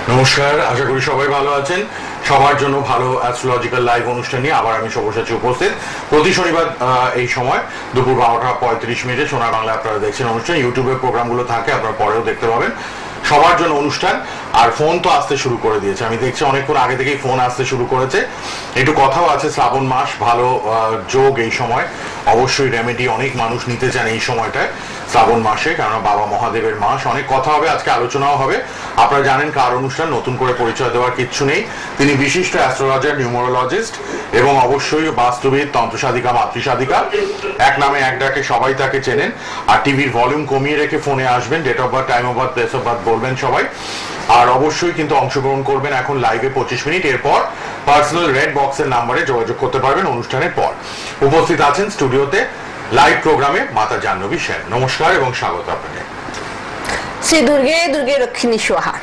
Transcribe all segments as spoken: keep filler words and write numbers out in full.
নমস্কার, আশা করি সবাই ভালো আছেন। সবার জন্য ভালো অ্যাস্ট্রোলজিক্যাল লাইভ অনুষ্ঠান নিয়ে আবার আমি সব্যসাচী উপস্থিত। প্রতি শনিবার এই সময় দুপুর বারোটা পঁয়ত্রিশ মিনিটে সোনার বাংলা আপনারা দেখছেন অনুষ্ঠান। ইউটিউবে প্রোগ্রামগুলো থাকে, আপনারা পরেও দেখতে পাবেন। সবার জন্য অনুষ্ঠান। আর ফোন তো আসতে শুরু করে দিয়েছে, আমি দেখছি অনেকক্ষণ আগে থেকেই ফোন আসতে শুরু করেছে। একটু কথাও আছে, শ্রাবণ মাস, ভালো যোগ এই সময়, অবশ্যই রেমেডি অনেক মানুষ নিতে চান এই সময়টায় শ্রাবণ মাসে, কারণ বাবা মহাদেবের মাস। অনেক কথা হবে আজকে, আলোচনাও হবে। আপনারা জানেন কার অনুষ্ঠান, নতুন করে পরিচয় দেওয়ার কিচ্ছু নেই। তিনি বিশিষ্ট অ্যাস্ট্রোলজার, নিউমোরোলজিস্ট এবং অবশ্যই বাস্তুবিদ, তন্ত্রসাধিকা, মাতৃসাধিকা। এক নামে এক ডাকে সবাই তাকে চেনেন। আর টিভির ভলিউম কমিয়ে রেখে ফোনে আসবেন, date of birth, time of birth, place of birth বলবেন সবাই। আর অবশ্যই কিন্তু অংশগ্রহণ করবেন এখন লাইভে পঁচিশ মিনিট। এরপর পার্সোনাল রেড বক্সের নাম্বারে যোগাযোগ করতে পারবেন অনুষ্ঠানের পর। উপস্থিত আছেন স্টুডিওতে লাইভ প্রোগ্রামে মাতা জাহ্নবী সেন। নমস্কার এবং স্বাগত আপনাকে। শ্রী দুর্গে দুর্গে রক্ষিণী সোহা।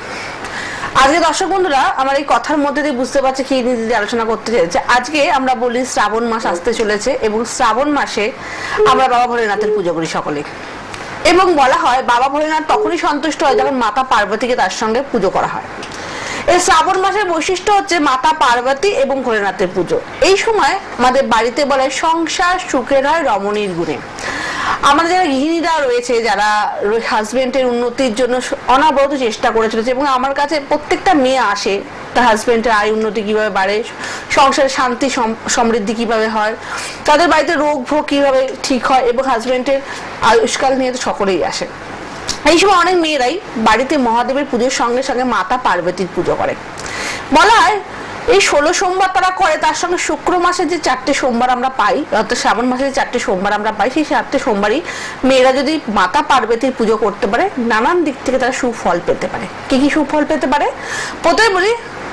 আজকে দর্শক বন্ধুরা, আমার এই কথার মধ্যে দিয়ে বুঝতে পারছে কি নিয়ে আলোচনা করতে চাইছে। আজকে আমরা বলি শ্রাবণ মাস আসতে চলেছে এবং শ্রাবণ মাসে আমরা বাবা ভোলেনাথের পুজো করি সকলে। এবং বলা হয় বাবা ভোলেনাথ তখনই সন্তুষ্ট হয় যখন মাতা পার্বতীকে তার সঙ্গে পুজো করা হয়। এই শ্রাবণ মাসের বৈশিষ্ট্য হচ্ছে মাতা পার্বতী এবং ভোলেনাথের পুজো। এই সময় আমাদের বাড়িতে বলে সংসার সুখের হয় রমণীর গুণে। আমাদের যারা গৃহিণীরা রয়েছে, যারা হাজবেন্ডের উন্নতির জন্য অনবরত চেষ্টা করে চলেছে, এবং আমার কাছে প্রত্যেকটা মেয়ে আসে তার হাজবেন্ডের আয় উন্নতি কিভাবে বাড়ে, সংসারের শান্তি সমৃদ্ধি কিভাবে হয়, তাদের বাড়িতে রোগ ভোগ কিভাবে ঠিক হয়, এবং হাজবেন্ডের আয়ুষ্কাল নিয়ে তো সকলেই আসে। এই সময় অনেক মেয়েরাই বাড়িতে মহাদেবের পুজোর সঙ্গে সঙ্গে মাতা পার্বতীর পুজো করে। বলা হয় এই ষোলো সোমবার তারা করে, তার সঙ্গে শুক্র মাসে যে চারটে সোমবার আমরা পাই, অর্থাৎ শ্রাবণ মাসে যে চারটে সোমবার আমরা পাই, সেই চারটে সোমবারই মেয়েরা যদি মাতা পার্বতীর পুজো করতে পারে, নানান দিক থেকে তারা সুফল পেতে পারে। কি কি সুফল পেতে পারে? প্রথমে বলি,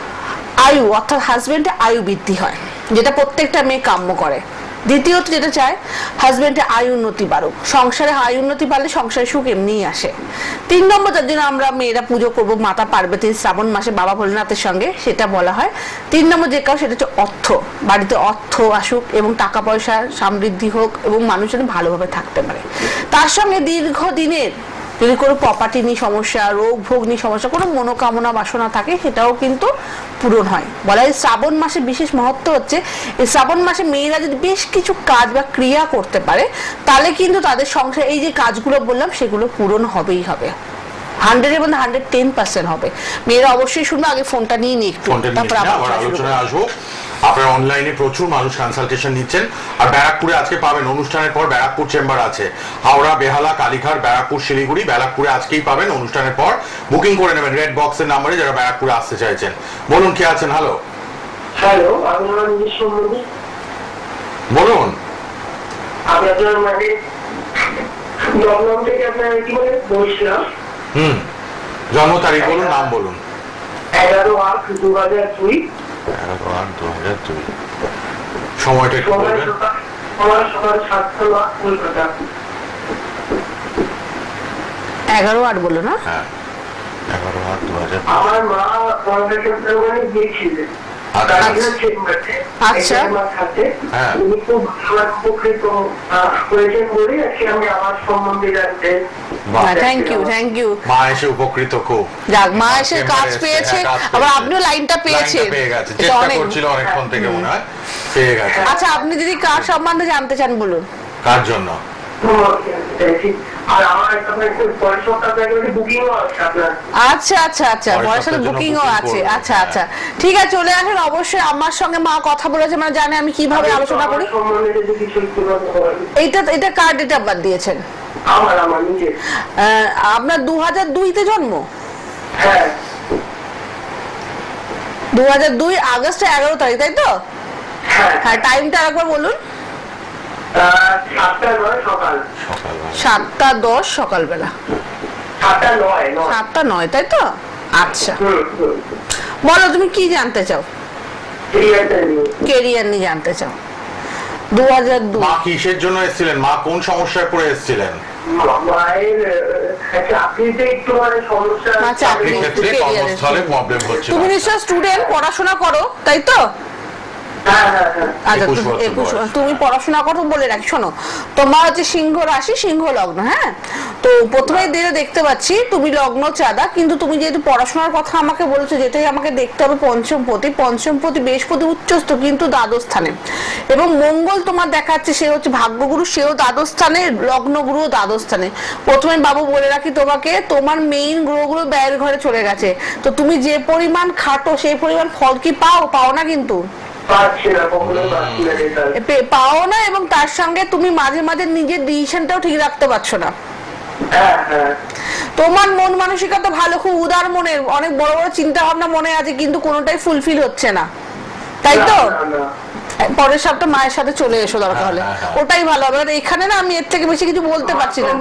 আয়ু, অর্থাৎ হাজবেন্ডের আয়ু বৃদ্ধি হয়, যেটা প্রত্যেকটা মেয়ে কাম্য করে। দ্বিতীয়ত যেটা চায়, হাজবেন্ডের আয় উন্নতি বাড়ুক। সংসারে আয় উন্নতি বাড়লে সংসারে সুখ এমনিই আসে। তিন নম্বর যার জন্য আমরা মেয়েরা পুজো করবো মাতা পার্বতীর শ্রাবণ মাসে বাবা ভোলেনাথের সঙ্গে, সেটা বলা হয় তিন নম্বর যে কাজ, সেটা হচ্ছে অর্থ। বাড়িতে অর্থ আসুক এবং টাকা পয়সা সমৃদ্ধি হোক এবং মানুষ যেন ভালোভাবে থাকতে পারে। তার সঙ্গে দীর্ঘদিনের যদি কোনো প্রপার্টি নিয়ে সমস্যা, রোগ ভোগ নিয়ে সমস্যা, কোনো মনোকামনা বাসনা থাকে, সেটাও কিন্তু পূরণ হয়। বলা হয় শ্রাবণ মাসে বিশেষ মহত্ব হচ্ছে এই শ্রাবণ মাসে মেয়েরা যদি বেশ কিছু কাজ বা ক্রিয়া করতে পারে, তাহলে কিন্তু তাদের সংসারে এই যে কাজগুলো বললাম সেগুলো পূরণ হবেই হবে। হান্ড্রেডের মধ্যে হান্ড্রেড টেন পার্সেন্ট হবে। মেয়েরা অবশ্যই শুনবো, আগে ফোনটা নিয়ে নিই একটু, তারপর আবার আলোচনায় আসবো। আপনারা অনলাইনে প্রচুর মানুষ কনসালটেশন নিচ্ছেন। আর ব্যারাকপুরে আজকে পাবেন, অনুষ্ঠানের পর ব্যারাকপুর চেম্বার আছে, হাওড়া, বেহালা, কালীঘাট, ব্যারাকপুর, শিলিগুড়ি। ব্যারাকপুরে আজকেই পাবেন, অনুষ্ঠানের পর বুকিং করে নেবেন রেড বক্সের নাম্বারে যারা ব্যারাকপুরে আসতে চাইছেন। বলুন, কে আছেন? হ্যালো হ্যালো, আপনার নিজস্ব বলুন। আপনাদের মানে জন্ম থেকে আপনার কি বলে বলছিলাম। হুম, জন্ম তারিখ বলুন, নাম বলুন। এগারো আট দু হাজার দুই। এগারো আট দু হাজার দুই। সময়টা একটু বলবেন। আমার সকাল সাতটা কলকাতা। এগারো আট বলো না? হ্যাঁ, এগারো আট দু হাজার। আমার মা ওখানে গিয়েছিলেন। আচ্ছা, উনি খুব উপকৃত হয়েছেন বলে আজকে আমি আমার সম্বন্ধে জানতে। Thank you, thank you. মা এসে উপকৃত খুব। যাক, মা এসে কাজ পেয়েছে, আবার আপনিও লাইনটা পেয়েছেন। পেয়ে গেছে, চেষ্টা করছিল অনেকক্ষণ থেকে, মনে হয় পেয়ে গেছে। আচ্ছা, আপনি যদি কার সম্বন্ধে জানতে চান বলুন। কার জন্য? আচ্ছা আচ্ছা আচ্ছা, পয়সার বুকিংও আছে। আচ্ছা আচ্ছা, ঠিক আছে, চলে আসেন। অবশ্যই আমার সঙ্গে মা কথা বলেছে, মানে জানে আমি কিভাবে আলোচনা করি। এইটা এটা কার ডেট অফ বার্থ দিয়েছেন? আপনার দু হাজার দুইতে জন্ম? দু হাজার দুই আগস্টের এগারো তারিখ, তাই তো? হ্যাঁ, টাইমটা একবার বলুন। সাতটা দশ সকালবেলা। সাতটা নয়, তাই তো? আচ্ছা, বলো তুমি কি জানতে চাও? কেরিয়ার নিয়ে জানতে চাও। দু হাজার দুই। মা কিসের জন্য এসেছিলেন? মা কোন সমস্যায় পড়ে এসেছিলেন? তুমি নিশ্চয় স্টুডেন্ট, পড়াশোনা করো, তাই তো? আচ্ছা একুশ। তুমি পড়াশোনা করো বলে রাখি, শোনো তোমার হচ্ছে সিংহ রাশি, সিংহ লগ্ন। হ্যাঁ, তো প্রথমেই দিনে দেখতে পাচ্ছি তুমি লগ্ন চাঁদা, কিন্তু তুমি যেহেতু পড়াশোনার কথা আমাকে বলেছো, যেটাই আমাকে দেখতে হবে পঞ্চমপতি। পঞ্চমপতি বৃহস্পতি উচ্চস্থ কিন্তু দ্বাদশ স্থানে, এবং মঙ্গল তোমার দেখাচ্ছে সে হচ্ছে ভাগ্যগুরু, সেও দ্বাদশ স্থানে, লগ্নগুরু দ্বাদশ স্থানে। প্রথমে বাবু বলে রাখি তোমাকে, তোমার মেইন গ্রহগুলো ব্যয়ের ঘরে চলে গেছে, তো তুমি যে পরিমাণ খাটো সেই পরিমাণ ফল কি পাও? পাও না কিন্তু, পাও না, এবং তার সঙ্গে তুমি মাঝে মাঝে নিজের ডিসিশনটাও ঠিক রাখতে পারছো না। তোমার মন মানসিকতা ভালো, খুব উদার মনের, অনেক বড় বড় চিন্তা ভাবনা মনে আছে, কিন্তু কোনোটাই ফুলফিল হচ্ছে না, তাই তো? পরের সপ্তাহে মায়ের সাথে চলে এসো দরকার হলে, ওটাই ভালো হবে। এখানে না আমি এর থেকে বেশি কিছু বলতে পারছি না।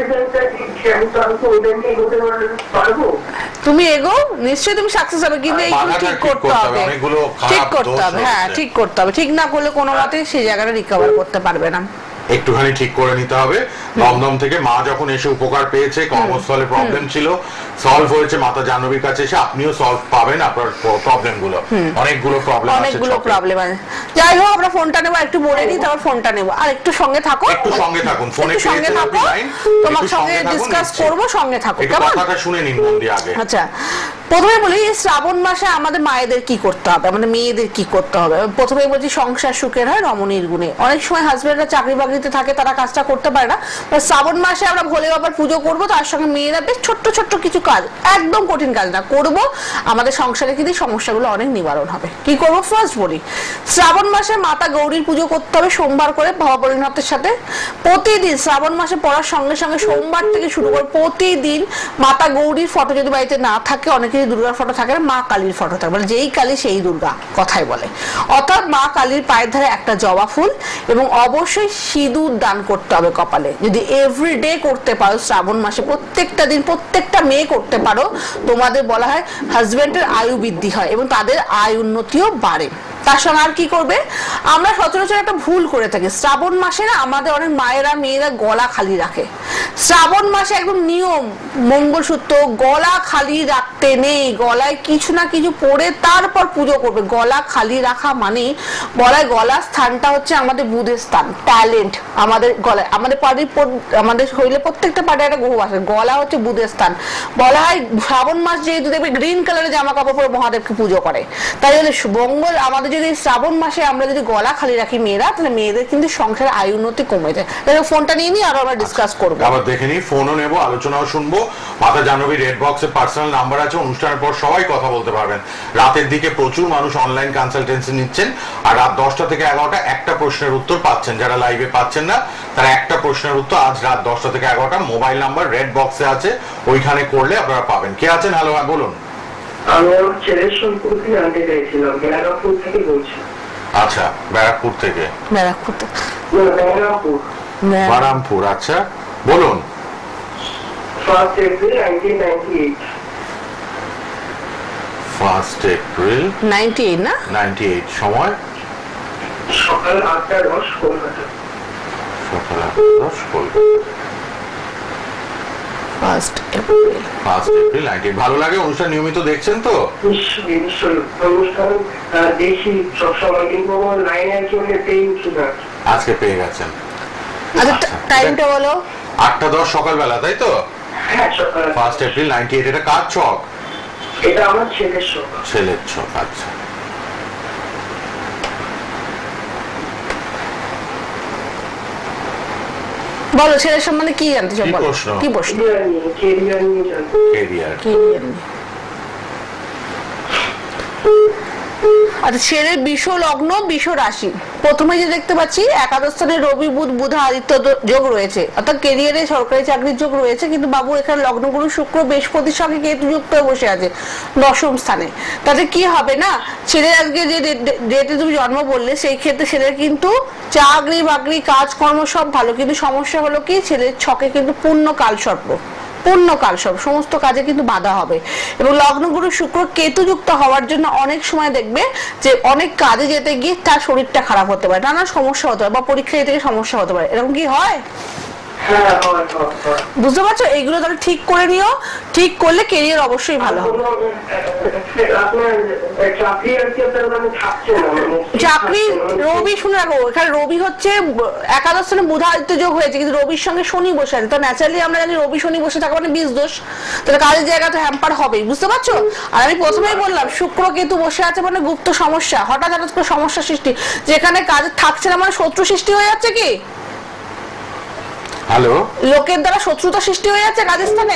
তুমি এগো, নিশ্চয়ই তুমি সাকসেস হবে, কিন্তু এইগুলো ঠিক করতে হবে, ঠিক করতে হবে। হ্যাঁ, ঠিক করতে হবে, ঠিক না করলে কোনো মতে সেই জায়গাটা রিকভার করতে পারবে না। একটুখানি ঠিক করে নিতে হবে। দমদম থেকে মা যখন এসে উপকার পেয়েছে, কর্মস্থলে প্রবলেম ছিল, সলভ হয়েছে, মাতা জাহ্নবীর কাছে এসে আপনিও সলভ পাবেন আপনার প্রবলেম গুলো। অনেকগুলো প্রবলেম আছে, অনেকগুলো প্রবলেম আছে। যাই হোক, আমরা ফোনটা নেব, একটু বলে দিই, তারপর ফোনটা নেব। আর একটু সঙ্গে থাকো, একটু সঙ্গে থাকুন, ফোনে সঙ্গে থাকো, তোমার সঙ্গে ডিসকাস করব, সঙ্গে থাকো, কেমন? কথাটা শুনে নিন মন দিয়ে আগে। আচ্ছা, প্রথমে বলি শ্রাবণ মাসে আমাদের মায়েদের কি করতে হবে, আমাদের মেয়েদের কি করতে হবে। প্রথমে বলছি সংসার সুখের হয় রমণীর গুণে। অনেক সময় হাজবেন্ডরা চাকরি বাকরিতে থাকে, তারা কাজটা করতে পারে না। শ্রাবণ মাসে আমরা ভোলে বাবার পুজো করব, তার সঙ্গে মেয়েরা বেশ ছোট্ট ছোট্ট কিছু কাজ, একদম কঠিন কাজ না, করব, আমাদের সংসারে কিন্তু সমস্যাগুলো অনেক নিবারণ হবে। কি করব? ফার্স্ট বলি, শ্রাবণ মাসে মাতা গৌরীর পুজো করতে হবে সোমবার করে ভবপরিণতের সাথে। প্রতিদিন শ্রাবণ মাসে পড়ার সঙ্গে সঙ্গে সোমবার থেকে শুরু করে প্রতিদিন মাতা গৌরীর ফটো যদি বাড়িতে না থাকে, অনেকেরই দুর্গার ফটো থাকে না, মা কালীর ফটো থাকে, মানে যেই কালী সেই দুর্গা কথাই বলে। অর্থাৎ মা কালীর পায়ের ধারে একটা জবা ফুল, এবং অবশ্যই সিঁদুর দান করতে হবে কপালে। যদি এভরিডে করতে পারো শ্রাবণ মাসে, প্রত্যেকটা দিন প্রত্যেকটা মেয়ে করতে পারো, তোমাদের বলা হয় হাজবেন্ডের আয়ু বৃদ্ধি হয় এবং তাদের আয় উন্নতিও বাড়ে। তার সঙ্গে আর কি করবে, আমরা সচরাচর একটা ভুল করে থাকি, শ্রাবণ মাসে না আমাদের অনেক মায়েরা মেয়েরা গলা খালি রাখে। শ্রাবণ মাসে একদম নিয়ম, মঙ্গলসূত্র গলা খালি রাখতে নেই, গলায় কিছু না কিছু পরে তারপর পুজো করবে। গলা খালি রাখা মানে বলায় গলার স্থানটা হচ্ছে আমাদের বুধের স্থান, ট্যালেন্ট আমাদের গলায়, আমাদের পাড়ির আমাদের শরীরে প্রত্যেকটা পাড়ে একটা গ্রহ আছে, গলা হচ্ছে বুধের স্থান। বলা হয় শ্রাবণ মাস যেহেতু দেখবে গ্রিন কালারের জামা কাপড় পরে মহাদেবকে পুজো করে, তাই হলে মঙ্গল আমাদের যদি শ্রাবণ মাসে আমরা যদি গলা খালি রাখি মেয়েরা, তাহলে মেয়েদের কিন্তু সংসারের আয়ু উন্নতি কমে যায়। ফোনটা নিয়ে নিই, আরো আমরা ডিসকাস করবো, আবার দেখে নিই, ফোনও নেবো, আলোচনাও শুনবো। মাতা জাহ্নবী রেড বক্সে পার্সোনাল নাম্বার আছে, অনুষ্ঠানের পর সবাই কথা বলতে পারবেন। রাতের দিকে প্রচুর মানুষ অনলাইন কনসালটেন্সি নিচ্ছেন, আর রাত দশটা থেকে এগারোটা একটা প্রশ্নের উত্তর পাচ্ছেন। যারা লাইভে পাচ্ছেন না, তারা একটা প্রশ্নের উত্তর আজ রাত দশটা থেকে এগারোটা মোবাইল নাম্বার রেড বক্সে আছে, ওইখানে করলে আপনারা পাবেন। কে আছেন? হ্যালো, হ্যাঁ বলুন। আমি আমার ছেলের সম্পর্কে জানতে চাইছিলাম, ব্যারাকপুর থেকে বলছি। আচ্ছা, ব্যারাকপুর থেকে। ব্যারাকপুর থেকে ব্যারাকপুর বারামপুর, আচ্ছা বলুন। First April nineteen ninety eight. First April ninety eight না নাইনটি এইট, সময় সকাল আটটা দশ কলকাতা। সকাল আটটা দশ Kolkata. First April first April ninety eight. ভালো লাগে অনুষ্ঠান, নিয়মিত দেখছেন তো? নিশ্চয়ই নিশ্চয়ই, অনুষ্ঠান দেখি সবসময়, কিন্তু আমার লাইনের জন্য পেয়ে উঠছে। আজকে পেয়ে গেছেন। আচ্ছা, টাইমটা বলো। আটটা দশ সকালবেলা, তাই তো? হ্যাঁ, সকাল। First April ninety eight. এটা কার ছক? এটা আমার ছেলের ছক। ছেলের ছক, আচ্ছা। বলো, ছেলের সম্বন্ধে কি জানতে চাও? কি বলো, প্রশ্ন? কি প্রশ্ন? কেরিয়ার নিয়ে জানতে। কেরিয়ার, কেরিয়ার নিয়ে। আচ্ছা, ছেলের বিষ লগ্ন, বিষ রাশি। প্রথমে যে দেখতে পাচ্ছি একাদশ স্থানে রবি বুধ বুধ আদিত্য যোগ রয়েছে, অর্থাৎ কেরিয়ারে সরকারি চাকরির যোগ রয়েছে, কিন্তু বাবু এখানে লগ্নগুরু শুক্র বৃহস্পতির সঙ্গে কেতু যুক্ত হয়ে বসে আছে দশম স্থানে। তাতে কি হবে না, ছেলের আজকে যে ডেটে তুমি জন্ম বললে, সেই ক্ষেত্রে ছেলের কিন্তু চাকরি বাকরি কাজকর্ম সব ভালো, কিন্তু সমস্যা হলো কি, ছেলের ছকে কিন্তু পূর্ণ কাল সর্প, পূর্ণ কাল সব সমস্ত কাজে কিন্তু বাধা হবে। এবং লগ্নগুরু শুক্র কেতু যুক্ত হওয়ার জন্য অনেক সময় দেখবে যে অনেক কাজে যেতে গিয়ে তার শরীরটা খারাপ হতে পারে, নানা সমস্যা হতে পারে, বা পরীক্ষা দিতে গিয়ে সমস্যা হতে পারে। এরকম কি হয়? বুঝতে পারছো? এইগুলো তাহলে ঠিক করে নিও, ঠিক করলে কেরিয়ার অবশ্যই ভালো হবে। চাকরি রবি শুনে রাখো, এখানে রবি হচ্ছে একাদশ স্থানে বুধাদিত্য যোগ হয়েছে, কিন্তু রবির সঙ্গে শনি বসে আছে, তো ন্যাচারালি আমরা জানি রবি শনি বসে থাকা মানে বীজ দোষ, তাহলে কাজের জায়গাতে হ্যাম্পার হবেই, বুঝতে পারছো? আর আমি প্রথমেই বললাম শুক্র কেতু বসে আছে মানে গুপ্ত সমস্যা, হঠাৎ হঠাৎ করে সমস্যা সৃষ্টি, যেখানে কাজ থাকছে না মানে শত্রু সৃষ্টি হয়ে যাচ্ছে, কি হ্যালো, লোকের দ্বারা শত্রুতা সৃষ্টি হয়ে যাচ্ছে কাজের স্থানে।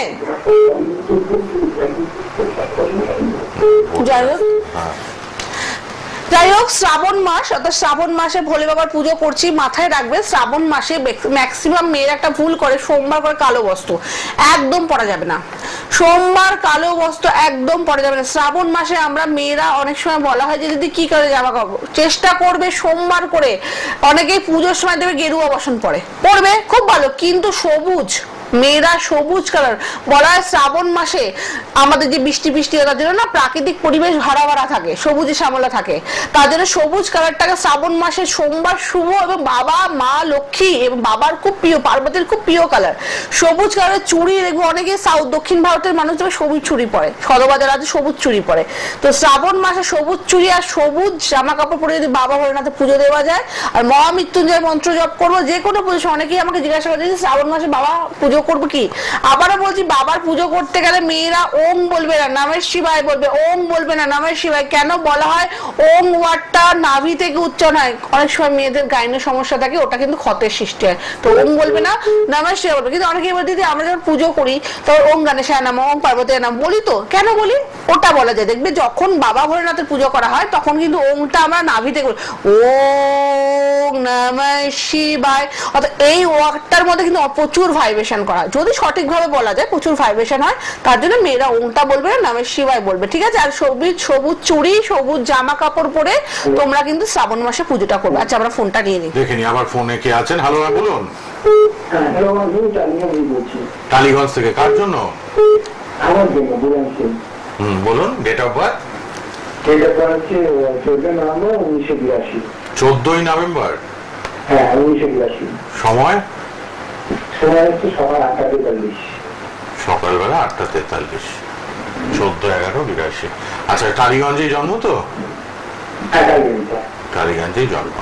যাই হোক যাই হোক শ্রাবণ মাস, অর্থাৎ শ্রাবণ মাসে ভোলে বাবার পুজো করছি, মাথায় রাখবে শ্রাবণ মাসে ম্যাক্সিমাম মেয়ের একটা ভুল করে সোমবার করে কালো বস্ত্র একদম পরা যাবে না, সোমবার কালো বস্ত্র একদম পরা যাবে না। শ্রাবণ মাসে আমরা মেয়েরা অনেক সময় বলা হয় যে দিদি কি করে জামা কাপড়, চেষ্টা করবে সোমবার করে, অনেকেই পুজোর সময় দেবে গেরুয়া বসন পরে, পরবে খুব ভালো, কিন্তু সবুজ মেয়েরা সবুজ কালার, বলা হয় শ্রাবণ মাসে আমাদের যে বৃষ্টি বৃষ্টি তার জন্য না প্রাকৃতিক পরিবেশ ভরা ভরা থাকে, সবুজে শ্যামলা থাকে, তার জন্য সবুজ কালারটাকে শ্রাবণ মাসে সোমবার শুভ, এবং বাবা মা লক্ষ্মী এবং বাবার খুব প্রিয়, পার্বতীর খুব প্রিয় কালার সবুজ কালারের চুড়ি, দেখবো অনেকে সাউথ দক্ষিণ ভারতের মানুষ যাবে সবুজ চুড়ি পরে, সদবাজার আছে সবুজ চুড়ি পরে, তো শ্রাবণ মাসে সবুজ চুড়ি আর সবুজ জামা কাপড় পরে যদি বাবা ভোলেনাথে পুজো দেওয়া যায়, আর মহামৃত্যুঞ্জয় মন্ত্র জপ করবো যে কোনো পুজো, অনেকেই আমাকে জিজ্ঞাসা করে যে শ্রাবণ মাসে বাবা পুজো করবো কি, আবারও বলছি বাবার পুজো করতে গেলে মেয়েরা ওম বলবে না, নমঃ শিবায় বলবে, ওম বলবে না নমঃ শিবায়। কেন বলা হয়? ওম ওয়ার্ডটা নাভি থেকে উচ্চারণ হয়, অনেক সময় মেয়েদের গাইনের সমস্যা থাকে, ওটা কিন্তু ক্ষতের সৃষ্টি হয়, তো ওম বলবে না, নমঃ শিবায় বলবে। কিন্তু অনেকে বলে দিদি আমরা যখন পুজো করি তখন ওম গণেশায় নাম, ওম পার্বতীর নাম বলি, তো কেন বলি? ওটা বলা যায়, দেখবে যখন বাবা ভোলেনাথের পুজো করা হয় তখন কিন্তু ওমটা আমরা নাভিতে করি, ওম নমঃ শিবায়, অর্থাৎ এই ওয়ার্ডটার মধ্যে কিন্তু প্রচুর ভাইব্রেশন করা হয়, যদি সঠিকভাবে বলা যায় প্রচুর ভাইব্রেশন হয়, তার জন্য মেয়েরা ওমটা বলবে না, নমঃ শিবায় বলবে, ঠিক আছে? আর সবুজ সবুজ চুড়ি সবুজ জামা কাপড় পরে তোমরা কিন্তু শ্রাবণ মাসে পুজোটা করবে। আচ্ছা আমরা ফোনটা নিয়ে নিই, দেখে নি আমার ফোনে কে আছেন। হ্যালো, বলুন। হ্যালো, আমি টালিগঞ্জ বলছি। টালিগঞ্জ থেকে কার জন্য? আমার জন্য বলছি। হুম, বলুন। Date of birth? Date of birth হচ্ছে চোদ্দই নভেম্বর উনিশশো বিরাশি। চোদ্দই নভেম্বর? হ্যাঁ, উনিশশো বিরাশি। সময়? সময় হচ্ছে সকাল আটটা তেতাল্লিশ। সকালবেলা আটটা তেতাল্লিশ, চোদ্দ এগারো বিরাশি। আচ্ছা, টালিগঞ্জেই জন্ম তো? টালিগঞ্জেই জন্ম।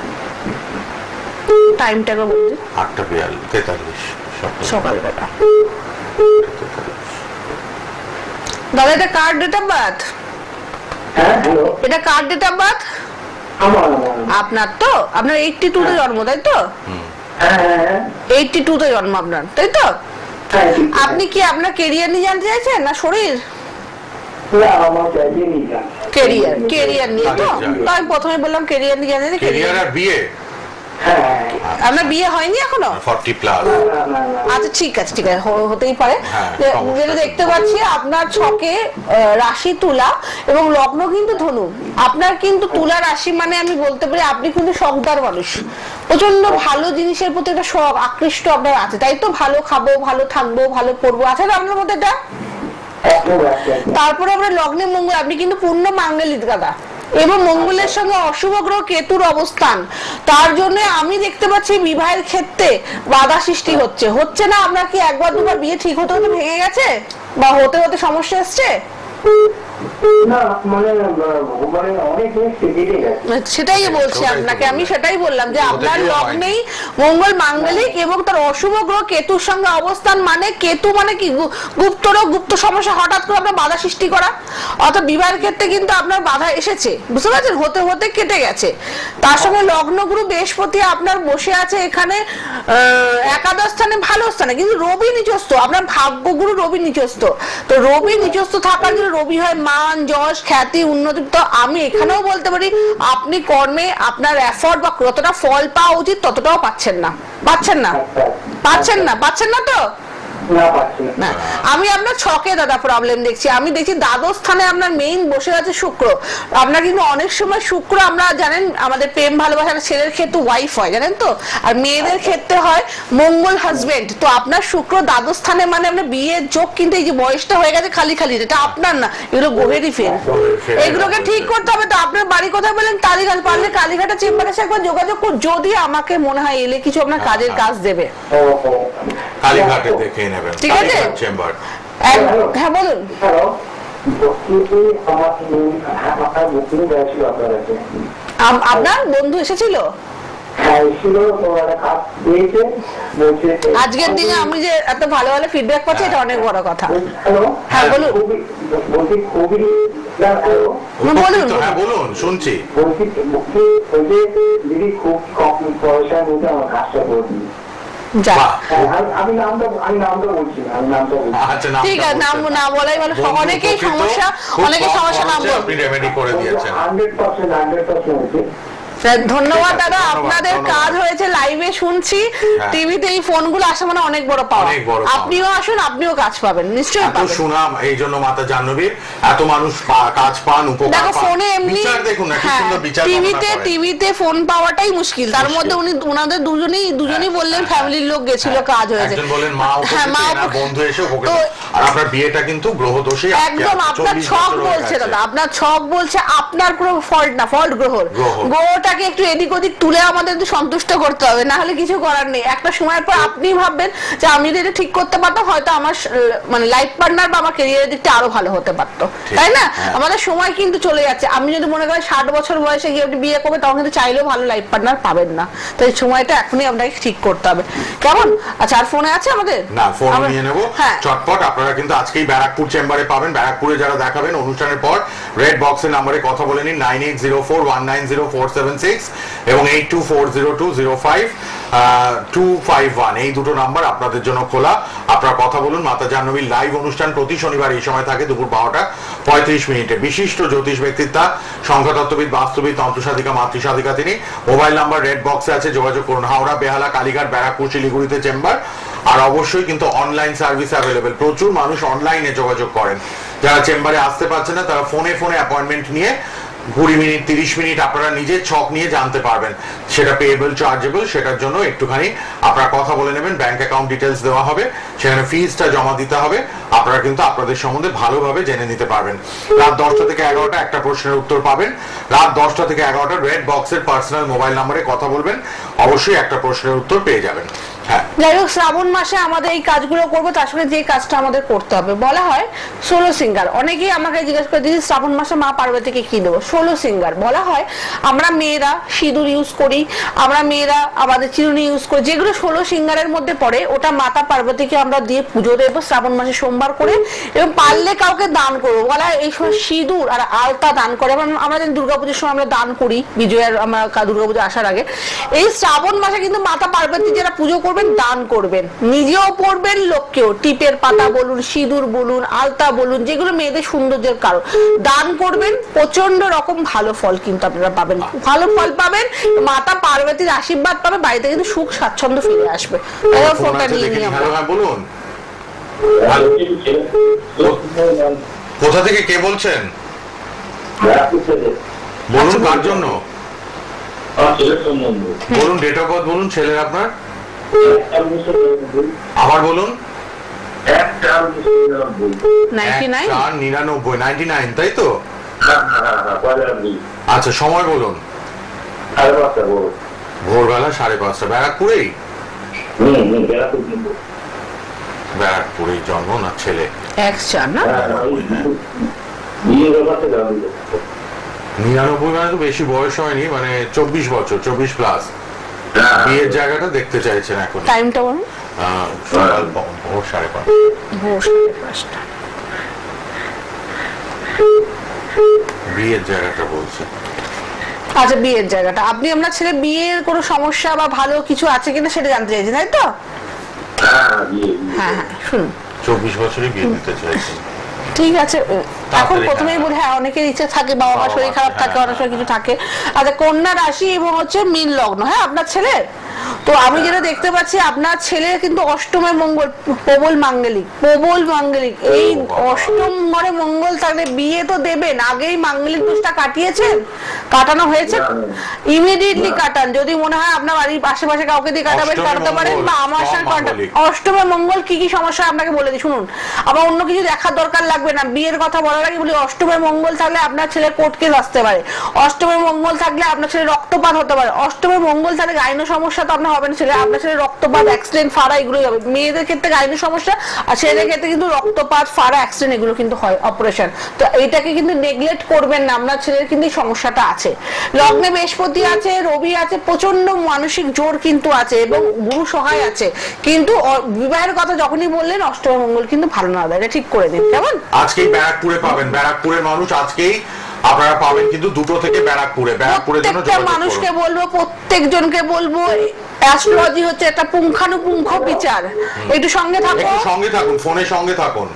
টাইমটা বলছি আটটা বিয়াল্লিশ তেতাল্লিশ সকালবেলা। দাদা এটা কার ডেট অফ বার্থ? এটা কার ডেট অফ বার্থ? আপনার তো? আপনার এইটটি টু তে জন্ম, তাই তো? এইটটি টু তে জন্ম আপনার, তাই তো? আপনি কি আপনার কেরিয়ার নিয়ে জানতে চাইছেন না শরীর? কেরিয়ার, কেরিয়ার নিয়ে তো? তো আমি প্রথমে বললাম কেরিয়ার নিয়ে জানতে। কেরিয়ার আর বিয়ে? আপনার বিয়ে হয়নি এখনো? Forty plus. আচ্ছা ঠিক আছে, ঠিক আছে, হতেই পারে। যেটা দেখতে পাচ্ছি আপনার ছকে রাশি তুলা এবং লগ্ন কিন্তু ধনু, আপনার কিন্তু তুলা রাশি মানে আমি বলতে পারি আপনি কিন্তু শখদার মানুষ, প্রচন্ড ভালো জিনিসের প্রতি একটা শখ আকৃষ্ট আপনার আছে, তাই তো? ভালো খাবো, ভালো থাকবো, ভালো পড়বো, আছে না আপনার মধ্যে এটা? তারপরে আপনার লগ্নে মঙ্গল, আপনি কিন্তু পূর্ণ মাঙ্গলিক দাদা, এবং মঙ্গলের সঙ্গে অশুভ গ্রহ কেতুর অবস্থান, তার জন্য আমি দেখতে পাচ্ছি বিবাহের ক্ষেত্রে বাধা সৃষ্টি হচ্ছে হচ্ছে না। আপনার কি একবার দুবার বিয়ে ঠিক হতে হতে ভেঙে গেছে বা হতে হতে সমস্যা এসছে? সেটাই বলছি আপনাকে, আমি সেটাই বললাম যে আপনার লগ্নেই মঙ্গল মাঙ্গলিক এবং তার অশুভ গ্রহ কেতুর সঙ্গে অবস্থান, মানে কেতু মানে কি গুপ্ত রোগ, গুপ্ত সমস্যা হঠাৎ করে আপনার বাধা সৃষ্টি করা, অর্থাৎ বিবাহের ক্ষেত্রে কিন্তু আপনার বাধা এসেছে, বুঝতে পারছেন? হতে হতে কেটে গেছে। তার সঙ্গে লগ্ন গুরু বৃহস্পতি আপনার বসে আছে এখানে একাদশ স্থানে, ভালো স্থানে, কিন্তু রবি নিচস্থ, আপনার ভাগ্য গুরু রবি নিচস্থ, তো রবি নিচস্থ থাকার জন্য রবি হয় মান যশ খ্যাতি উন্নতি। তো আমি এখানেও বলতে পারি আপনি কর্মে আপনার এফর্ট বা যতটা ফল পাওয়া উচিত ততটাও পাচ্ছেন না, পাচ্ছেন না, পাচ্ছেন না, পাচ্ছেন না তো? না আমি আপনার ছকে দাদা প্রবলেম দেখছি, আমি দেখছি দ্বাদশ স্থানে আপনার মেইন বসে আছে শুক্র। আপনার কিন্তু অনেক সময় শুক্র আমরা জানেন আমাদের প্রেম ভালোবাসার ছেলের ক্ষেত্রে ওয়াইফ হয় জানেন তো, আর মেয়েদের ক্ষেত্রে হয় মঙ্গল হাজবেন্ড। তো আপনার শুক্র দ্বাদশ স্থানে মানে আপনার বিয়ের যোগ, কিন্তু এই যে বয়সটা হয়ে গেছে খালি খালি, এটা আপনার না, এগুলো গ্রহেরই ফেল। এগুলোকে ঠিক করতে হবে। তো আপনার বাড়ি কোথায় বলেন? কালীঘাট। পারলে কালীঘাটের চেম্বারে এসে একবার যোগাযোগ করুন, যদি আমাকে মনে হয় এলে কিছু আপনার কাজের কাজ দেবে। কালীঘাটে দেখে নেবেন, ঠিক আছে চেম্বার। হ্যাঁ বলুন। আপনার বন্ধু এসেছিল আজকের দিনে? আমি যে এত ভালো ভালো ফিডব্যাক পাচ্ছি, এটা অনেক বড় কথা। হ্যাঁ বলুন বলুন বলুন শুনছি। ঠিক আছে, নাম না বলাই ভালো। অনেকেই সমস্যা, অনেকেই সমস্যা নাম করে দিয়েছেন। ধন্যবাদ দাদা, আপনাদের কাজ হয়েছে, লাইভে শুনছি, টিভিতে এই ফোনগুলো আসে মানে অনেক বড় পাওয়া। আপনিও আসুন, আপনিও কাজ পাবেন নিশ্চয়ই পাবেন। সুনাম এই জন্য মাতা জাহ্নবীর, এত মানুষ কাজ পান, উপকার পান। দেখো ফোনে এমনি দেখুন না কি সুন্দর বিচার। টিভিতে টিভিতে ফোন পাওয়াটাই মুশকিল। তার মধ্যে উনি ওনাদের দুজনেই দুজনেই বললেন ফ্যামিলির লোক গেছিল, কাজ হয়েছে। একজন বলেন মা উপস্থিত, না বন্ধু এসে উপস্থিত। আর আপনার বিয়েটা কিন্তু গ্রহ দোষে একদম আপনার ছক বলছে দাদা, আপনার ছক বলছে, আপনার কোনো ফল্ট না, ফল্ট গ্রহর। গ্রহটাকে একটু এদিক ওদিক তুলে আমাদের একটু সন্তুষ্ট করতে হবে, না হলে কিছু করার নেই। একটা সময়ের পর আপনি ভাববেন যে আমি যদি এটা ঠিক করতে পারতাম, হয়তো আমার মানে লাইফ পার্টনার বা আমার ক্যারিয়ারের দিকটা আরো ভালো হতে পারতো, তাই না? আমাদের সময় কিন্তু চলে যাচ্ছে। আমি যদি মনে করি ষাট বছর বয়সে গিয়ে আপনি বিয়ে করবেন, তখন কিন্তু চাইলেও ভালো লাইফ পার্টনার পাবেন না। তো এই সময়টা এখনই আপনাকে ঠিক করতে হবে, কেমন? আচ্ছা, আর ফোনে আছে আমাদের? না, ফোন নিয়ে নেব চটপট। আপনারা কিন্তু আজকেই ব্যারাকপুর চেম্বারে পাবেন। ব্যারাকপুরে যারা দেখাবেন অনুষ্ঠানের পর রেড বক্সের নাম্বারে কথা বলে নিন, nine eight zero four one nine zero four seven six এবং eight two four zero two zero five two five one, এই দুটো নাম্বার আপনাদের জন্য খোলা। আপনারা কথা বলুন। মাতা জাহ্নবীর লাইভ অনুষ্ঠান প্রতি শনিবার এই সময় থাকে দুপুর বারোটা পঁয়ত্রিশ মিনিটে। বিশিষ্ট জ্যোতিষ ব্যক্তিত্ব, সংখ্যাতত্ত্ববিদ, বাস্তুবিদ, তন্ত্রসাধিকা, মাতৃসাধিকা তিনি। মোবাইল নাম্বার রেড বক্সে আছে, যোগাযোগ করুন। হাওড়া, বেহালা, কালীঘাট, ব্যারাকপুর, শিলিগুড়িতে চেম্বার। আর অবশ্যই কিন্তু অনলাইন সার্ভিস অ্যাভেলেবেল। প্রচুর মানুষ অনলাইনে যোগাযোগ করেন। যারা চেম্বারে আসতে পারছেন না, তারা ফোনে ফোনে অ্যাপয়েন্টমেন্ট নিয়ে কুড়ি মিনিট তিরিশ মিনিট আপনারা নিজের ছক নিয়ে জানতে পারবেন। সেটা পেয়েবল, চার্জেবল, সেটার জন্য একটুখানি আপনারা কথা বলে নেবেন। ব্যাংক অ্যাকাউন্ট ডিটেলস দেওয়া হবে, সেখানে ফিজটা জমা দিতে হবে। আপনারা কিন্তু আপনাদের সম্বন্ধে ভালোভাবে জেনে নিতে পারবেন। রাত দশটা থেকে এগারোটা একটা প্রশ্নের উত্তর পাবেন। রাত দশটা থেকে এগারোটা রেড বক্সের পার্সোনাল মোবাইল নাম্বারে কথা বলবেন, অবশ্যই একটা প্রশ্নের উত্তর পেয়ে যাবেন। যাই হোক, শ্রাবণ মাসে আমাদের এই কাজগুলো করবো, তার সঙ্গে যে কাজটা আমাদের করতে হবে, বলা হয় ষোলো সিঙ্গার। অনেকেই আমাকে জিজ্ঞেস করে দিদি শ্রাবণ মাসে মা পার্বতীকে কি দেবো? ষোলো সিঙ্গার বলা হয়। আমরা মেয়েরা সিঁদুর ইউজ করি, আমরা মেয়েরা আমাদের চিরুনি ইউজ করি, যেগুলো ষোলো সিঙ্গারের মধ্যে পড়ে, ওটা মাতা পার্বতীকে আমরা দিয়ে পুজো দেবো শ্রাবণ মাসে সোমবার করে, এবং পারলে কাউকে দান করবো। বলা হয় এই সময় সিঁদুর আর আলতা দান করে। আমরা জানি দুর্গাপুজোর সময় আমরা দান করি, বিজয়ের আমরা দুর্গাপুজো আসার আগে। এই শ্রাবণ মাসে কিন্তু মাতা পার্বতী যারা পুজো করবেন, দান করবেন, নিজেও পড়বেন, লোককেও। টিপের পাতা বলুন, সিঁদুর বলুন, আলতা বলুন, যেগুলো মেয়েদের সৌন্দর্যের কারণ, দান করবেন। প্রচন্ড রকম ভালো ফল কিন্তু আপনারা পাবেন, ভালো ফল পাবেন, মাতা পার্বতীর আশীর্বাদ পাবে, বাড়িতে কিন্তু সুখ স্বাচ্ছন্দ্য ফিরে আসবে। ফোনটা নিয়ে নিই আমরা। বলুন, কোথা থেকে কে বলছেন? বলুন কার জন্য বলুন, ডেট অফ বার্থ বলুন ছেলের আপনার, আবার বলুন। নিরানব্বই, নাইনটি নাইন, তাই তো? আচ্ছা, সময় বলুন। ভোরবেলা সাড়ে পাঁচটা। ব্যারাকপুরেই? ব্যারাকপুরেই জন্ম না ছেলে? নিরানব্বই মানে তো বেশি বয়স হয়নি, মানে চব্বিশ বছর, চব্বিশ প্লাস। বিয়ের জায়গাটা দেখতে চাইছেন এখন? টাইমটা বলুন। সকাল ভোর সাড়ে পাঁচটা। ভোর সাড়ে পাঁচটা। বিয়ের জায়গাটা বলছে। আচ্ছা, বিয়ের জায়গাটা। আপনি আপনার ছেলে বিয়ের কোনো সমস্যা বা ভালো কিছু আছে কিনা সেটা জানতে চাইছেন, তাই তো? হ্যাঁ হ্যাঁ, শুনুন। চব্বিশ বছরই বিয়ে দিতে চাইছেন। ঠিক আছে, এখন প্রথমেই বলি, হ্যাঁ অনেকের ইচ্ছা থাকে, বাবা মার শরীর খারাপ থাকে, অনেক সময় কিছু থাকে। আচ্ছা, কন্যা রাশি এবং হচ্ছে মীন লগ্ন, হ্যাঁ আপনার ছেলের। তো আমি যেটা দেখতে পাচ্ছি আপনার ছেলে কিন্তু অষ্টমে মঙ্গল, প্রবল মাঙ্গলিক, প্রবল মাঙ্গলিক। এই অষ্টম ঘরে মঙ্গল থাকলে বিয়ে তো দেবেন, আগেই মাঙ্গলিক দোষটা কাটিয়েছেন, কাটানো হয়েছে, ইমিডিয়েটলি কাটান। যদি মনে হয় আপনার বাড়ির আশেপাশে কাউকে দিয়ে কাটাবেন কাটাতে পারেন, বা আমার সাথে কাটান। অষ্টমে মঙ্গল কি কি সমস্যা আপনাকে বলে দিই শুনুন, আবার অন্য কিছু দেখার দরকার লাগবে না। বিয়ের কথা বলার আগে বলি, অষ্টমে মঙ্গল থাকলে আপনার ছেলে কোর্ট কেস আসতে পারে, অষ্টমে মঙ্গল থাকলে আপনার ছেলে রক্তপাত হতে পারে, অষ্টমে মঙ্গল থাকলে গাইনো সমস্যা তো আপনার হবে না, ছেলে আপনার ছেলে রক্তপাত, অ্যাক্সিডেন্ট, ফাড়া এগুলোই হবে। মেয়েদের ক্ষেত্রে গাইনো সমস্যা, আর ছেলেদের ক্ষেত্রে কিন্তু রক্তপাত, ফাড়া, অ্যাক্সিডেন্ট এগুলো কিন্তু হয়, অপারেশন। তো এইটাকে কিন্তু নেগলেক্ট করবেন না, আপনার ছেলের কিন্তু সমস্যাটা আছে। লগ্নে বৃহস্পতি আছে, রবি আছে, প্রচন্ড মানসিক জোর কিন্তু আছে, এবং গুরু সহায় আছে, কিন্তু বিবাহের কথা যখনই বললেন অষ্টম মঙ্গল কিন্তু ভালো না, এটা ঠিক করে দিন কেমন। আজকেই ব্যারাকপুরে পাবেন, ব্যারাকপুরের মানুষ আজকেই আপনারা পাবেন কিন্তু দুটো থেকে ব্যারাকপুরে। ব্যারাকপুরের জন্য প্রত্যেকটা মানুষকে বলবো, প্রত্যেকজনকে বলবো, অ্যাস্ট্রোলজি হচ্ছে একটা পুঙ্খানুপুঙ্খ বিচার। একটু সঙ্গে থাকুন, একটু সঙ্গে থাকুন, ফোনের সঙ্গে থাকুন।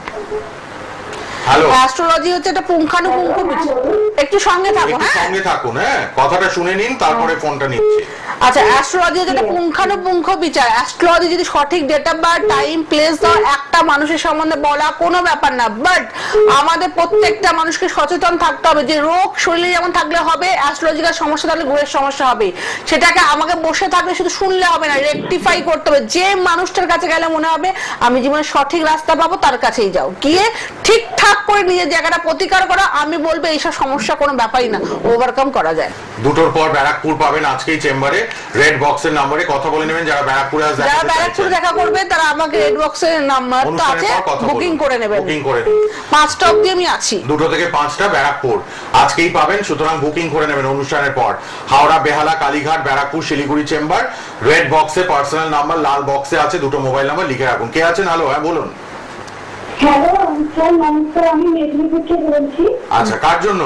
হ্যালো, অ্যাস্ট্রোলজি হচ্ছে একটা পুঙ্খানুপুঙ্খ বিচার, একটু সঙ্গে থাকুন। হ্যাঁ সঙ্গে থাকুন, হ্যাঁ কথাটা শুনে নিন, তারপরে ফোনটা নিচ্ছি। আচ্ছা, অ্যাস্ট্রোলজি হচ্ছে একটা পুঙ্খানুপুঙ্খ বিচার। অ্যাস্ট্রোলজি যদি সঠিক date of birth, time, place দাও, একটা মানুষের সম্বন্ধে বলা কোনো ব্যাপার না, বাট আমাদের প্রত্যেকটা মানুষকে সচেতন থাকতে হবে যে রোগ শরীরে যেমন থাকলে হবে, অ্যাস্ট্রোলজিক্যাল সমস্যা থাকলে গ্রহের সমস্যা হবে। সেটাকে আমাকে বসে থাকলে শুধু শুনলে হবে না, রেকটিফাই করতে হবে। যে মানুষটার কাছে গেলে মনে হবে আমি জীবনে সঠিক রাস্তা পাবো, তার কাছেই যাও, গিয়ে ঠিকঠাক করে নিজের জায়গাটা প্রতিকার করা। আমি বলবো এইসব সমস্যা কোনো ব্যাপারই না, ওভারকাম করা যায়। দুটোর পর ব্যারাকপুর পাবেন আজকেই চেম্বারে, রেড বক্সের নম্বরে কথা বলে নেবেন। যারা ব্যারাকপুরে আসবে, যারা ব্যারাকপুরে দেখা করবে তারা আমাকে রেড বক্সের নাম্বার তো আছে, বুকিং করে নেবেন। বুকিং করে নেবেন, পাঁচটা অবধি আমি আছি, দুটো থেকে পাঁচটা ব্যারাকপুর আজকেই পাবেন, সুতরাং বুকিং করে নেবেন অনুষ্ঠানের পর। হাওড়া, বেহালা, কালীঘাট, ব্যারাকপুর, শিলিগুড়ি চেম্বার, রেড বক্সে পার্সোনাল নাম্বার, লাল বক্সে আছে দুটো মোবাইল নাম্বার, লিখে রাখুন। কে আছেন? হ্যালো, হ্যাঁ বলুন। হ্যালো স্যার, নমস্কার, আমি মেদিনীপুর থেকে বলছি। আচ্ছা, কার জন্য?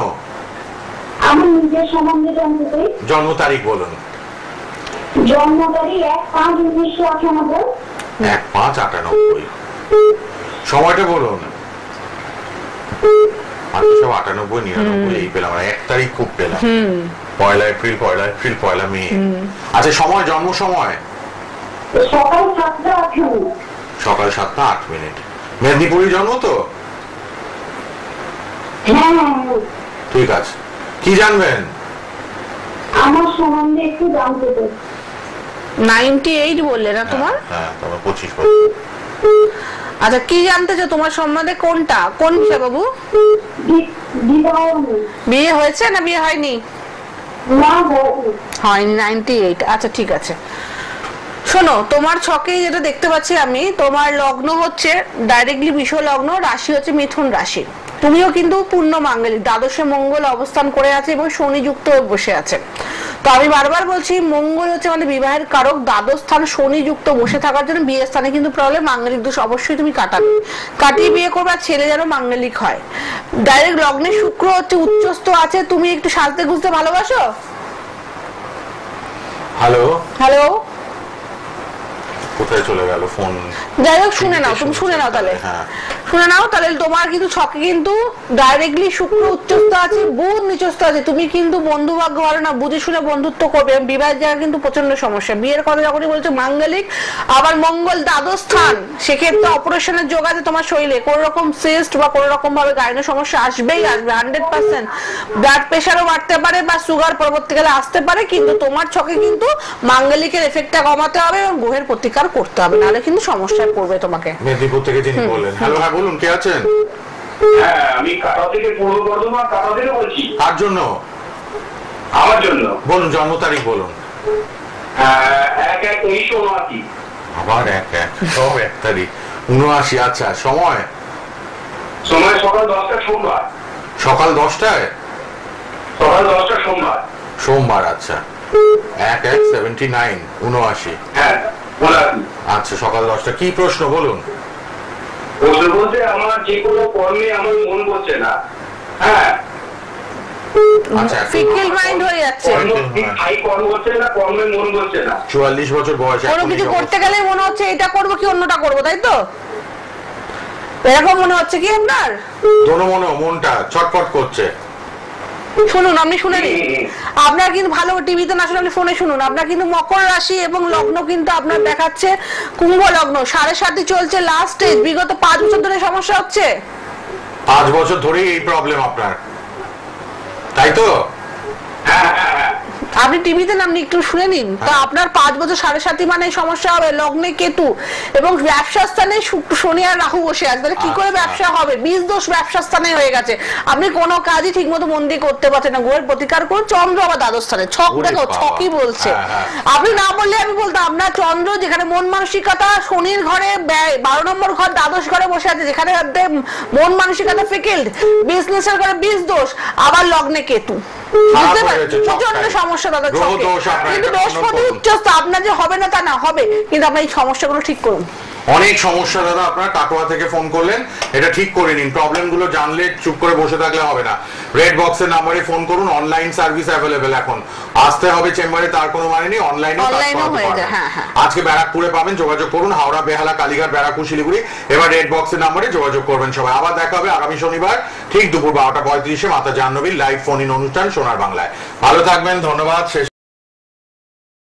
আমি নিজের সম্বন্ধে জানতে চাই। জন্ম তারিখ বলুন। জন্ম তারিখ এক পাঁচ উনিশশো আটানব্বই। এক পাঁচ আটানব্বই। সময়টা বলুন। আচ্ছা, সব আটানব্বই নিরানব্বই এই পেলাম, এক তারিখ খুব পেলাম, পয়লা এপ্রিল, পয়লা এপ্রিল, পয়লা মে। আচ্ছা, সময়, জন্ম সময়? সকাল সাতটা আট মিনিট। সকাল সাতটা আট মিনিট। মেদিনীপুরে জন্ম তো? হ্যাঁ, ঠিক আছে। কি জানবেন? আমার সম্বন্ধে একটু জানতে চাই। নাইনটি এইট বললে না তোমার? হ্যাঁ, তোমার পঁচিশ বছর। আচ্ছা, কি জানতে চাও তোমার সম্বন্ধে? কোনটা, কোন বিষয় বাবু? বিয়ে হয়েছে না বিয়ে হয়নি? হয়নি, নাইনটি এইট। আচ্ছা ঠিক আছে, শোনো, তোমার ছকে যেটা দেখতে পাচ্ছি আমি, তোমার লগ্ন হচ্ছে ডাইরেক্টলি বিষ লগ্ন, রাশি হচ্ছে মিথুন রাশি। তুমিও কিন্তু পূর্ণ মাঙ্গলিক, দ্বাদশে মঙ্গল অবস্থান করে আছে এবং শনি যুক্ত হয়ে বসে আছে। তো আমি বারবার বলছি, মঙ্গল হচ্ছে আমাদের বিবাহের কারক, দ্বাদশ স্থান শনি যুক্ত বসে থাকার জন্য বিয়ের স্থানে কিন্তু প্রবলেম, মাঙ্গলিক দোষ অবশ্যই তুমি কাটাবে, কাটিয়ে বিয়ে করবে, আর ছেলে যেন মাঙ্গলিক হয়। ডাইরেক্ট লগ্নে শুক্র হচ্ছে উচ্চস্থ আছে। তুমি একটু সাজতে গুজতে ভালোবাসো? হ্যালো হ্যালো, কোথায় চলে গেল ফোন? যাই হোক, শুনে নাও, তুমি শুনে নাও তাহলে, শুনে নাও তাহলে। তোমার কিন্তু ছকে কিন্তু ডাইরেক্টলি শুক্র উচ্চস্থ আছে, বুধ নিচস্থ আছে। তুমি কিন্তু বন্ধু ভাগ্য ভালো না, বুঝে শুনে বন্ধুত্ব করবে। বিবাহের জায়গা কিন্তু প্রচন্ড সমস্যা। বিয়ের কথা যখনই বলছো মাঙ্গলিক, আবার মঙ্গল দ্বাদশ স্থান, সেক্ষেত্রে অপারেশনের যোগ আছে তোমার শরীরে। কোন রকম সিস্ট বা কোন রকম ভাবে গাইনো সমস্যা আসবেই আসবে, হান্ড্রেড পার্সেন্ট। ব্লাড প্রেশারও বাড়তে পারে বা সুগার পরবর্তীকালে আসতে পারে, কিন্তু তোমার ছকে কিন্তু মাঙ্গলিকের এফেক্টটা কমাতে হবে এবং গ্রহের প্রতিকার করতে হবে, নাহলে কিন্তু সমস্যায় পড়বে তোমাকে। মেদিনীপুর থেকে যিনি বললেন, হ্যালো, হ্যাঁ বলুন, কে আছেন? হ্যাঁ, আমি কাটা থেকে পূর্ব বর্ধমান কাটা থেকে বলছি। কার জন্য? আমার জন্য। বলুন, জন্ম তারিখ বলুন। এক এক উনিশশো উনআশি। আবার এক এক, সব এক তারিখ, উনআশি। আচ্ছা, সময়? সময় সকাল দশটা, সোমবার। সকাল দশটায়? সকাল দশটা সোমবার। সোমবার, আচ্ছা। এক এক সেভেন্টি নাইন, উনআশি। হ্যাঁ, আচ্ছা, সকাল দশটা। কি প্রশ্ন বলুন? প্রশ্ন বলতে আমার যে কোনো কর্মে আমার মন বসছে না। হ্যাঁ, আচ্ছা, ফিকেল মাইন্ড হয়ে যাচ্ছে, চুয়াল্লিশ বছর বয়সে কোনো কিছু করতে গেলে মনে হচ্ছে এটা করবো কি অন্যটা করবো, তাই তো? এরকম মনে হচ্ছে কি আপনার? দোনো মনে মনটা ছটফট করছে। শুনুন, আপনি শুনে নিন, আপনার কিন্তু ভালো টিভিতে না শুনে আপনি ফোনে শুনুন। আপনার কিন্তু মকর রাশি এবং লগ্ন কিন্তু আপনার দেখাচ্ছে কুম্ভ লগ্ন, সাড়ে সাতই চলছে, লাস্ট স্টেজ। বিগত পাঁচ বছর ধরে সমস্যা হচ্ছে, পাঁচ বছর ধরেই এই প্রবলেম আপনার, তাই তো? আপনি টিভিতে নাম একটু শুনে নিন। তো আপনার পাঁচ বছর সাড়ে সাতই মানে সমস্যা হবে, লগ্নে কেতু এবং ব্যবসা স্থানে শনি আর রাহু বসে আছে, তাহলে কি করে ব্যবসা হবে? বীজ দোষ ব্যবসা স্থানে হয়ে গেছে, আপনি কোনো কাজই ঠিক মতো মন দিয়ে করতে পারছেন না। গোয়ের প্রতিকার করুন। চন্দ্র আবার দ্বাদশ স্থানে, ছক দেখো, ছকই বলছে। আপনি না বললে আমি বলতাম, আপনার চন্দ্র যেখানে মন মানসিকতা, শনির ঘরে বারো নম্বর ঘর দ্বাদশ ঘরে বসে আছে, যেখানে মন মানসিকতা ফিকেল্ড, বিজনেসের ঘরে বীজ দোষ, আবার লগ্নে কেতু। সমস্যা দাদা, কিন্তু দোষপতি উচ্চস্থ, আপনার যে হবে না তা না, হবে, কিন্তু আপনার এই সমস্যাগুলো ঠিক করুন। অনেক সমস্যা দাদা আপনার, কাটোয়া থেকে ফোন করলেন, এটা ঠিক করে নিন। প্রবলেম গুলো জানলে চুপ করে বসে থাকলে হবে না। রেড বক্সের নাম্বারে ফোন করুন, অনলাইন সার্ভিস অ্যাভেলেবেল। এখন আসতে হবে চেম্বারে তার কোনো মানে নেই, অনলাইনে আজকে ব্যারাকপুরে পাবেন, যোগাযোগ করুন। হাওড়া, বেহালা, কালীঘাট, ব্যারাকপুর, শিলিগুড়ি। এবার রেড বক্সের নাম্বারে যোগাযোগ করবেন সবাই। আবার দেখা হবে আগামী শনিবার ঠিক দুপুর বারোটা পঁয়ত্রিশে মাতা জাহ্নবীর লাইভ ফোন ইন অনুষ্ঠান সোনার বাংলায়। ভালো থাকবেন, ধন্যবাদ। শেষ